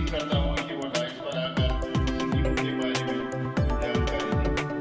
करता हूँ कि वो डाइस पर आकर स्कीम के बारे में जानकारी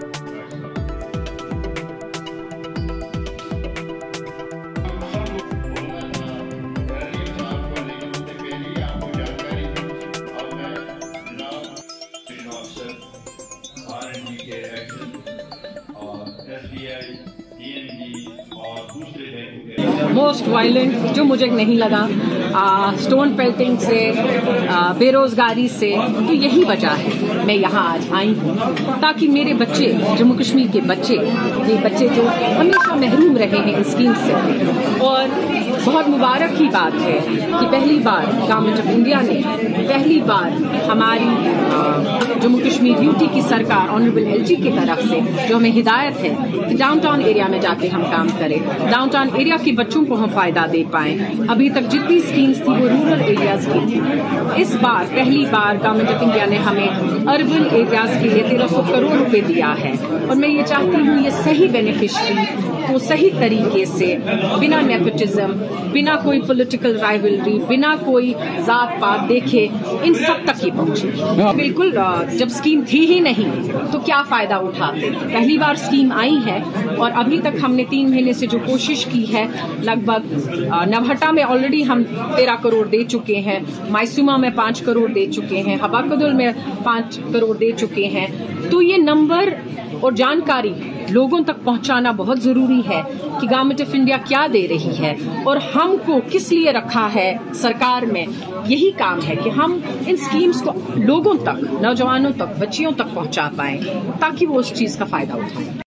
मोस्ट वायलेंट जो मुझे नहीं लगा, स्टोन पेल्टिंग से, बेरोजगारी से, तो यही वजह है मैं यहाँ आज आई हूँ ताकि मेरे बच्चे, जम्मू कश्मीर के बच्चे, ये बच्चे जो हमेशा महरूम रहे हैं इस स्कीम से, और बहुत मुबारक की बात है कि पहली बार गवर्नमेंट ऑफ इंडिया ने पहली बार हमारी जम्मू कश्मीर यूटी की सरकार ऑनरेबल एलजी की तरफ से जो हमें हिदायत है कि डाउनटाउन एरिया में जाके हम काम करें, डाउनटाउन एरिया के बच्चों को हम फायदा दे पाएं। अभी तक जितनी स्कीम्स थी वो रूरल एरियाज की थी। इस बार पहली बार गवर्नमेंट ऑफ इंडिया ने हमें अर्बन एरियाज के लिए 1300 करोड़ रुपए दिया है, और मैं ये चाहती हूँ ये सही बेनिफिशरी को सही तरीके से, बिना नेपोटिज्म, बिना कोई पॉलिटिकल राइवलरी, बिना कोई जात पात देखे इन सब तक ही पहुंचे। बिल्कुल, जब स्कीम थी ही नहीं तो क्या फायदा उठाते। पहली बार स्कीम आई है और अभी तक हमने 3 महीने से जो कोशिश की है, लगभग नवहटा में ऑलरेडी हम 13 करोड़ दे चुके हैं, मायसूमा में 5 करोड़ दे चुके हैं, हबाकदुल में 5 करोड़ दे चुके हैं। तो ये नंबर और जानकारी लोगों तक पहुंचाना बहुत जरूरी है कि गवर्नमेंट ऑफ इंडिया क्या दे रही है और हमको किस लिए रखा है सरकार में। यही काम है कि हम इन स्कीम्स को लोगों तक, नौजवानों तक, बच्चियों तक पहुंचा पाएं ताकि वो उस चीज का फायदा उठाएं।